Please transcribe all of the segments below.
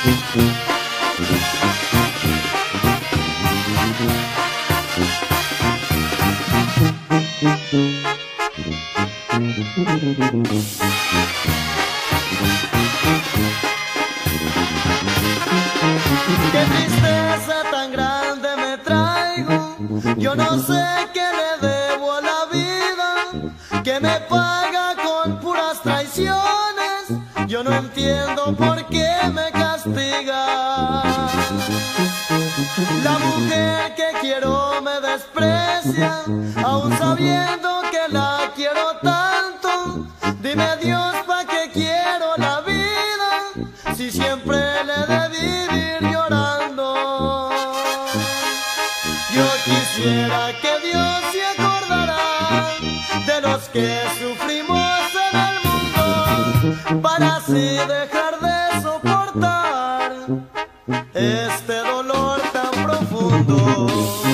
Qué tristeza tan grande me traigo, yo no sé qué le debo a la vida, que me paga con puras traiciones, yo no entiendo por qué me castiga. La mujer que quiero me desprecia, aún sabiendo que la quiero tanto. Dime Dios, ¿pa' qué quiero la vida si siempre le he de vivir llorando? Yo quisiera que Dios se acordara de los que sufrimos en el mundo, para así dejar de soportar este dolor tan profundo.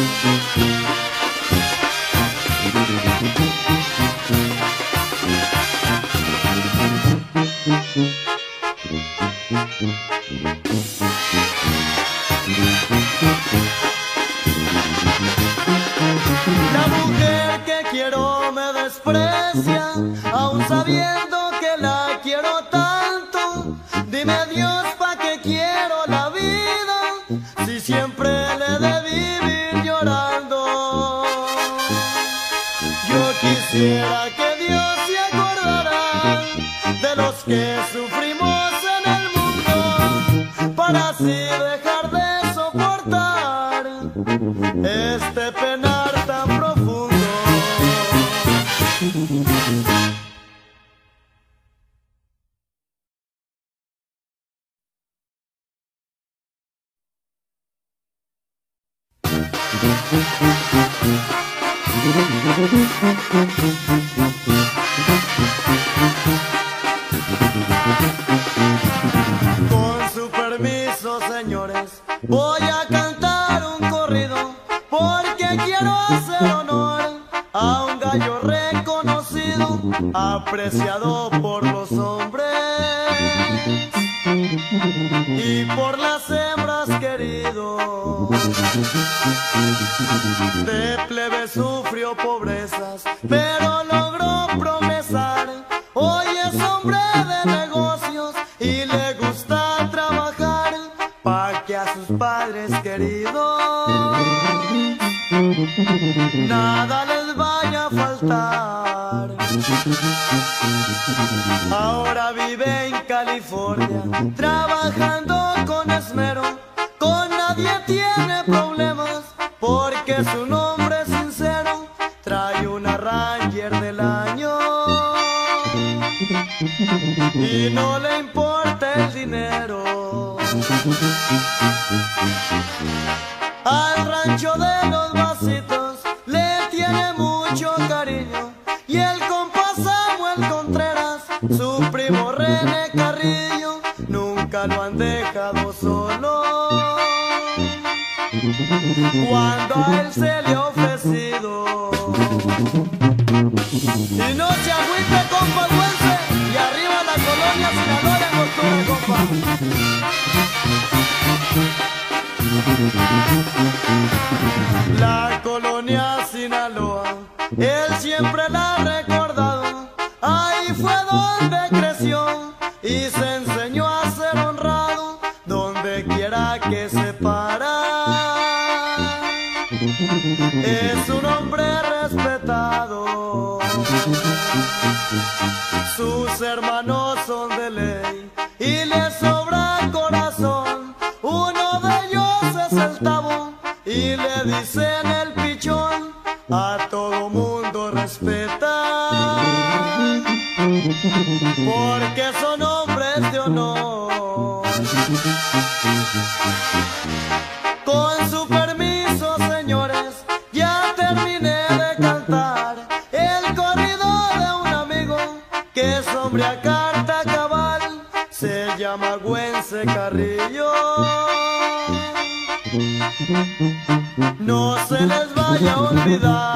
La mujer que quiero me desprecia, aún sabiendo que la quiero tanto. Dime Dios, ¿pa' qué quiero la vida si siempre le he de vivir llorando? Yo quisiera que Dios se acordara de los que sufrimos en el mundo, para así dejar de soportar este penar tan profundo. Con su permiso, señores, voy a cantar un corrido, porque quiero hacer honor a un gallo reconocido, apreciado por los hombres y por las hembras querido. De plebe sufrió pobrezas, pero logró progresar. Hoy es hombre de negocios y le gusta trabajar, pa' que a sus padres queridos nada les vaya a faltar. Ahora vive en California, trabajando con esmero. Con nadie tiene problemas, porque su nombre es sincero. Trae una Ranger del año y no le importa el dinero. Al rancho de los Vasitos le tiene mucho cariño, y el compa Samuel Contreras, su primo René Carrillo, nunca lo han dejado solo. Cuando a él se le ha ofrecido, y no se agüite, compa Güense, y arriba la colonia Sinaloa en octubre, compa. La colonia Sinaloa, él siempre la ha recordado. Ahí fue donde creció y se enseñó a ser honrado, donde quiera que se para. Es un hombre respetado. Sus hermanos son de ley y le sobra corazón. Uno de ellos es el Tabo y le dicen el Pichón. A todo mundo respeta, porque son hombres de honor. Con su permiso, señores, ya terminé de cantar el corrido de un amigo que es hombre a carta cabal, se llama Güense Carrillo. No se les vaya a olvidar.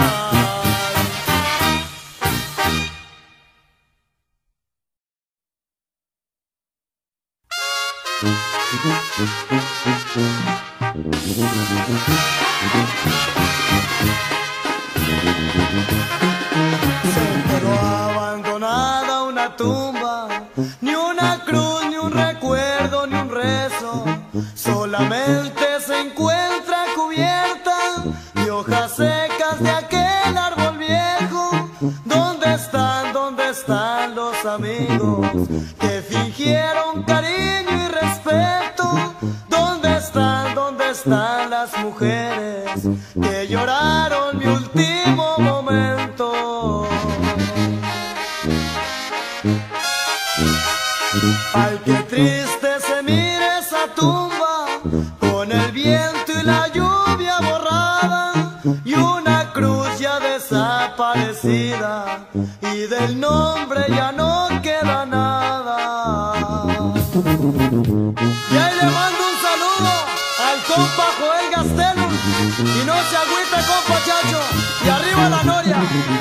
Se quedó abandonada una tumba, ni una cruz, ni un recuerdo, ni un rezo. Solamente se encuentra cubierta de hojas secas de aquel árbol viejo. ¿Dónde están los amigos que fingieron cariño y respeto? ¿Dónde están las mujeres que lloraron mi último momento? Ay, qué triste se mira esa tumba, con el viento y la lluvia borrada, y una cruz ya desaparecida, y del nombre ya no queda nada. Y ahí le mando un saludo al compa Joel Gastelum, y no se agüita, compa Chacho, y arriba la Noria.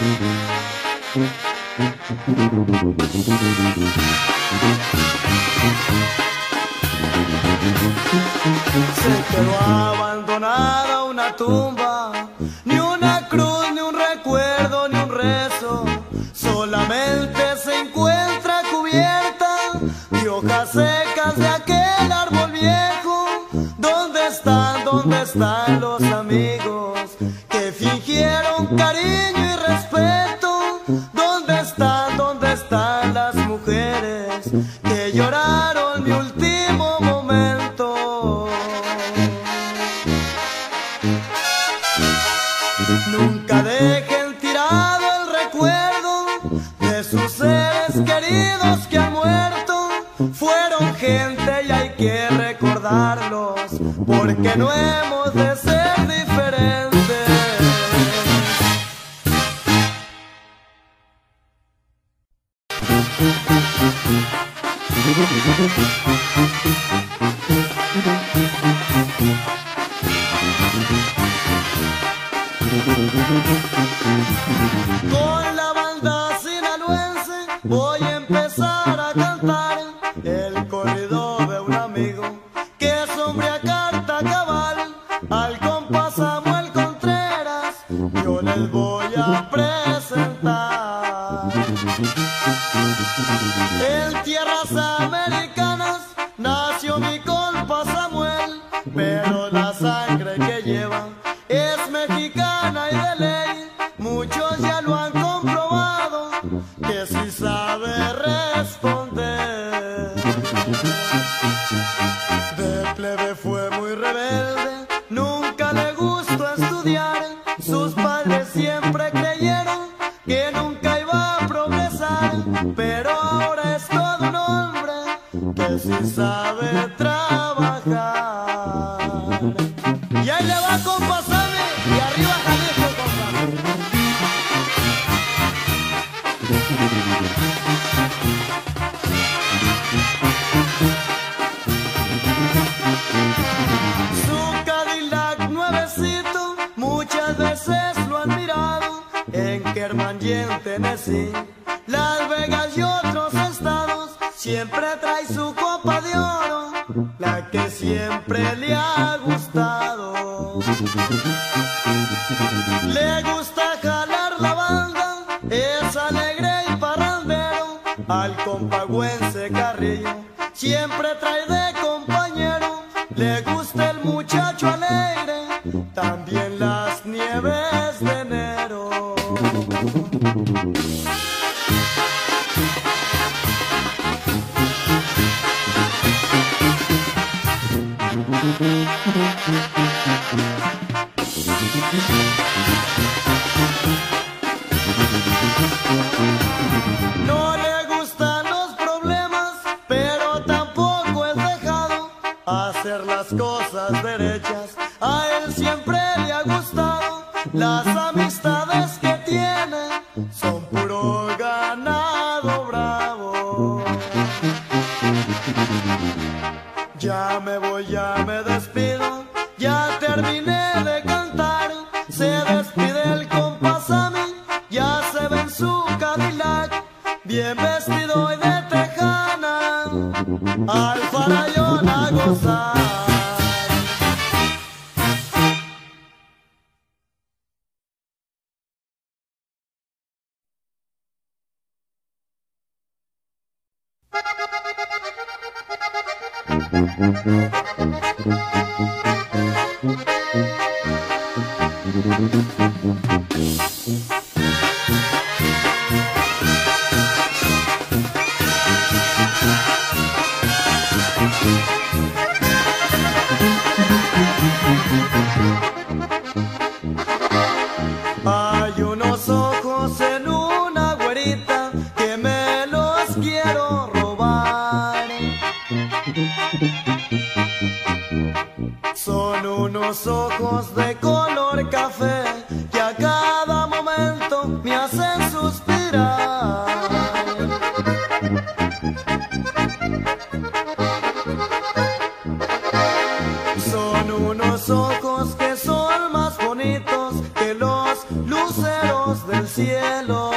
Se quedó abandonada una tumba, ni una cruz, ni un recuerdo, ni un rezo. Solamente se encuentra cubierta de hojas secas de aquel árbol viejo. ¿Dónde están los amigos que fingieron cariño y respeto? ¿Dónde están las mujeres que lloraron mi último momento? Nunca dejen tirado el recuerdo de sus seres queridos que han muerto. Fueron gente y hay que recordarlos, porque no hemos de ser diferentes. Con la banda sinaloense voy a empezar a cantar el corrido de un amigo que es hombre a carta cabal. Al compa Samuel Contreras yo les voy a presentar. En tierras americanas nació mi compa Samuel, pero la sangre que lleva es mexicana y de ley. Muchos ya lo han comprobado, que sí sabe responder. De plebe fue muy rebelde, nunca le gustó estudiar. Sus padres siempre creyeron que nunca iba a progresar, pero ahora es todo un hombre que sí sabe trabajar. Y ahí le va, compa Sammy, y arriba Jalisco, compa. Su Cadillac nuevecito muchas veces lo han mirado en Kerman-Yen, Tennessee, Las Vegas y otros estados. Siempre trae su copa de oro, la que siempre le ha gustado. Le gusta jalar la banda, es alegre y parrandero. Al compagüense Carrillo siempre trae de compañero. Le gusta el muchacho alegre, también las nieves de enero. No le gustan los problemas, pero tampoco es dejado hacer las cosas derechas. A él siempre le ha gustado, las amistades que tiene son puro ganado bravo. Ya me voy, ya me despido, ya terminé de cantar. Se despide el compa Sammy, ya se ve en su Cadillac, bien vestido y de tejana. Al farallón gozar. Hay unos ojos en una güerita que me los quiero robar. Son unos ojos de color café que a cada momento me hacen suspirar. Son unos ojos que son más bonitos que los luceros del cielo.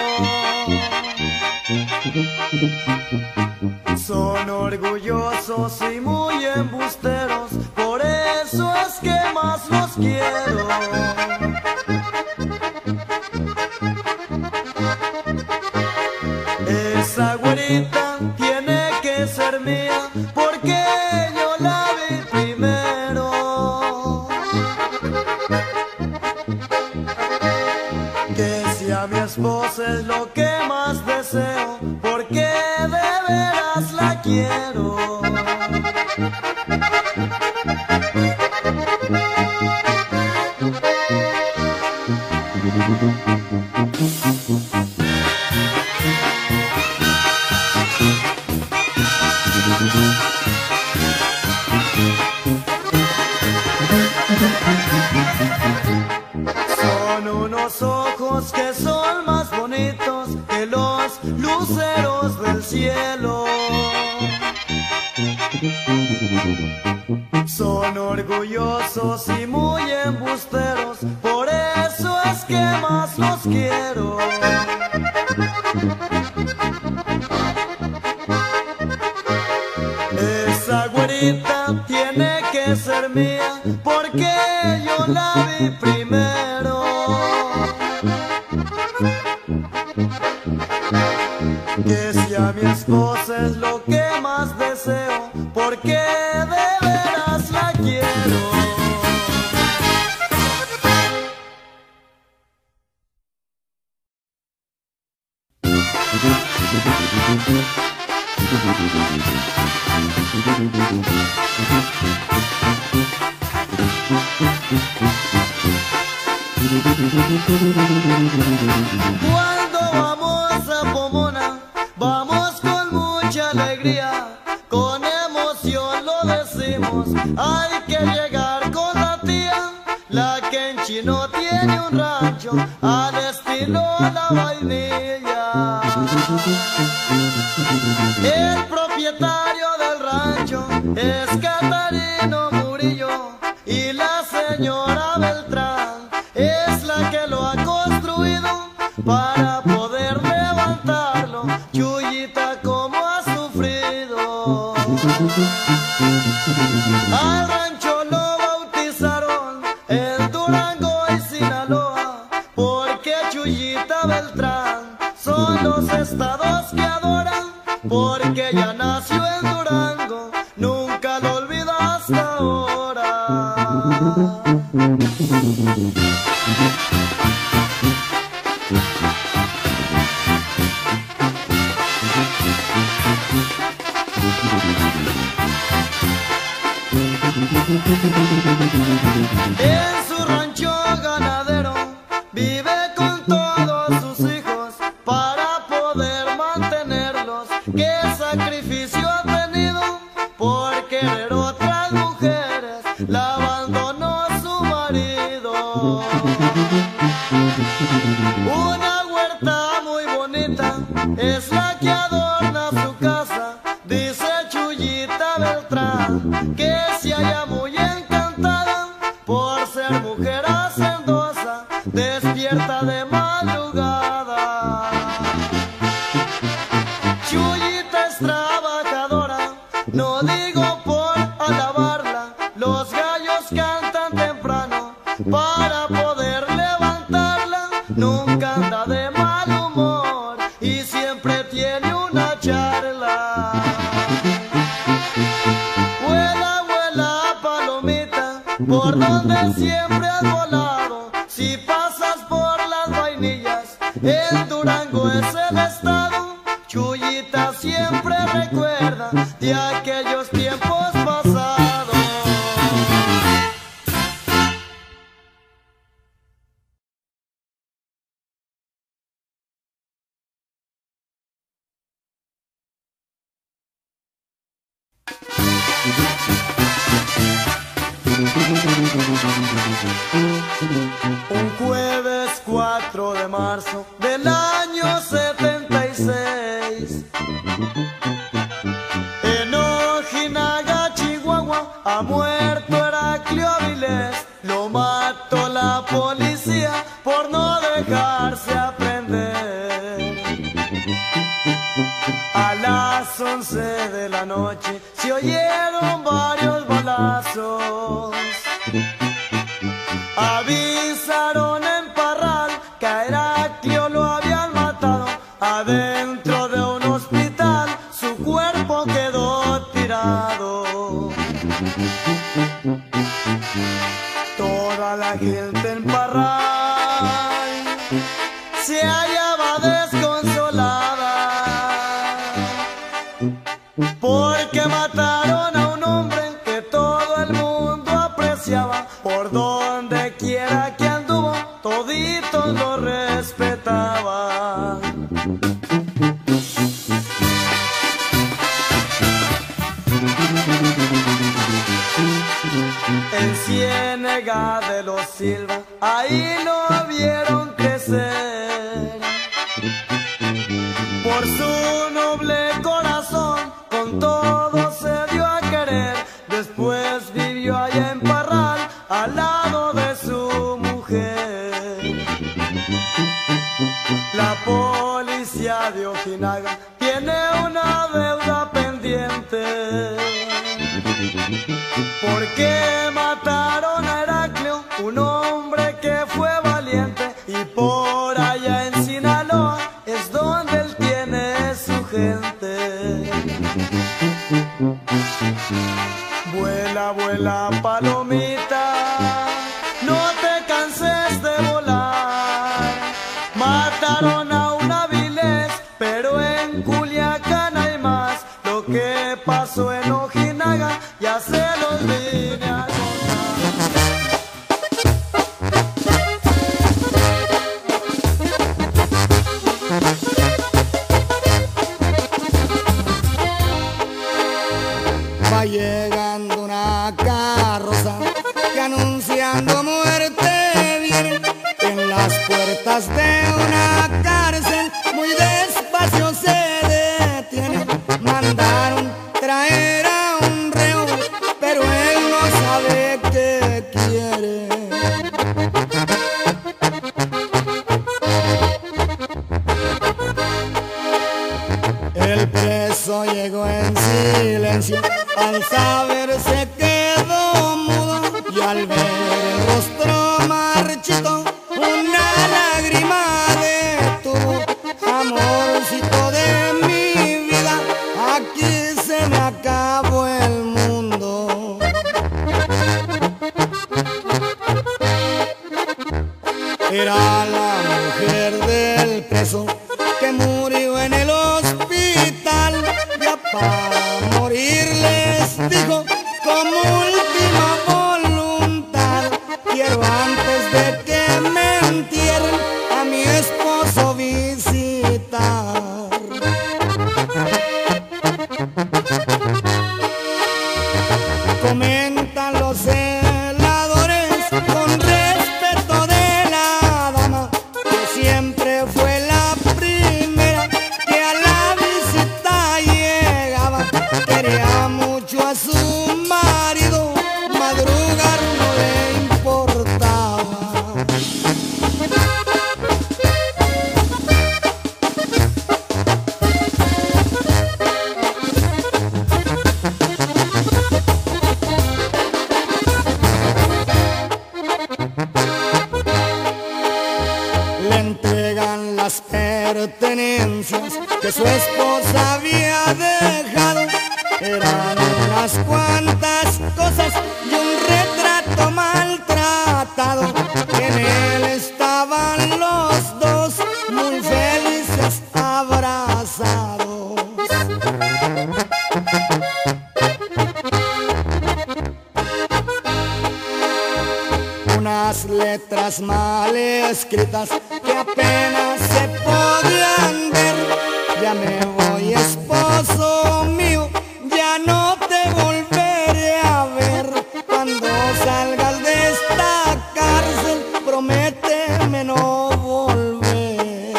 Son orgullosos y muy embusteros, por eso es que más los quiero. Esa güerita tiene que ser mía porque yo la vi primero. Que sea mi esposa es lo que más deseo, porque de veras la quiero. Son unos ojos que son más bonitos que los luceros del cielo. Son orgullosos y muy embusteros, por eso es que más los quiero. Esa güerita tiene que ser mía porque yo la vi primero. Que sea mi esposa es lo que más deseo, porque de veras la quiero. Cuando vamos a Pomona, vamos con mucha alegría, con emoción lo decimos, hay que llegar con la tía, la que en Chino tiene un rancho, al estilo La Vainilla. El propietario del rancho es Catarino Murillo y la señora Beltrán es la que lo ha construido para poder levantarlo. Chuyita, como ha sufrido. Al rancho lo bautizaron en Durango y Sinaloa, porque Chuyita Beltrán son los estados que adoran, porque ya nació en Durango, nunca lo olvidó hasta ahora. En su rancho ganadero vive con todos sus hijos para poder mantenerlos. ¿Qué sacrificio ha tenido por querer otras mujeres? La abandonó su marido. Una huerta muy bonita es la que adorna su casa, dice Chuyita Beltrán, que se halla muy encantada por ser mujer hacendosa, despierta de madrugada. Chuyita es trabajadora, no digo por alabar, para poder levantarla. Nunca anda de mal humor y siempre tiene una charla. Vuela, vuela, palomita, por donde siempre has volado. Si pasas por las vainillas, el Durango es el estado. Chuyita siempre recuerda de aquellos tiempos pasados. Un jueves 4 de marzo del año 76, en Ojinaga, Chihuahua, ha muerto Heraclio Avilés. Lo mató la policía por no dejarse aprender. A las 11 de la noche se oyeron varios balazos. Avisaron en Parral que a Heraclio lo habían matado. Adentro de un hospital su cuerpo quedó tirado. Toda la gente en Parral se hallaba desconsolada, porque mataron a un hombre que todo el mundo apreciaba. Por donde quiera que anduvo, toditos lo respetaban. En Ciénega de los Silva, ahí lo vieron crecer. Por su noble corazón, con todo se dio a querer. Después vivió allá en Parral, al lado de su mujer. La policía de Ojinaga tiene una deuda pendiente, porque mataron a Heraclio, un hombre que fue valiente. Y por allá en Sinaloa es donde él tiene su gente. Vuela, vuela, palomita, no te canses de volar. Mataron a un Avilés, pero en Culiacán hay más. Lo que pasó en Ojinaga ya se los vine a Va llegando una carroza que anunciando muerte viene. En las puertas de una cárcel muy despacio se detiene. Mandaron traer a un reo, pero él no sabe qué quiere. El preso llegó en silencio, al saber se quedó mudo, y al ver el rostro marchito una lágrima detuvo. Amorcito de mi vida, aquí se me acabó el mundo. Era la mujer del preso que murió en el hospital. Ya para morir les dijo como última voluntad: quiero antes de que me entierren a mi esposo visitar. Comentan los celadores con respeto de la dama, que siempre fue la primera que a la visita llegaba. Quería mucho a su marido, madrugar no le importaba. que su esposa había dejado. Eran unas cuantas cosas y un retrato maltratado. En él estaban los dos muy felices abrazados. Unas letras mal escritas que apenas se podían ver. Ya me voy, esposo mío, ya no te volveré a ver. Cuando salgas de esta cárcel, prométeme no volver.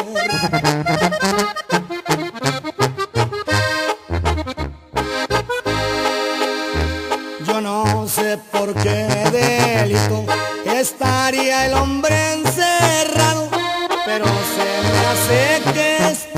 Yo no sé por qué delito estaría el hombre encerrado, pero se me hace que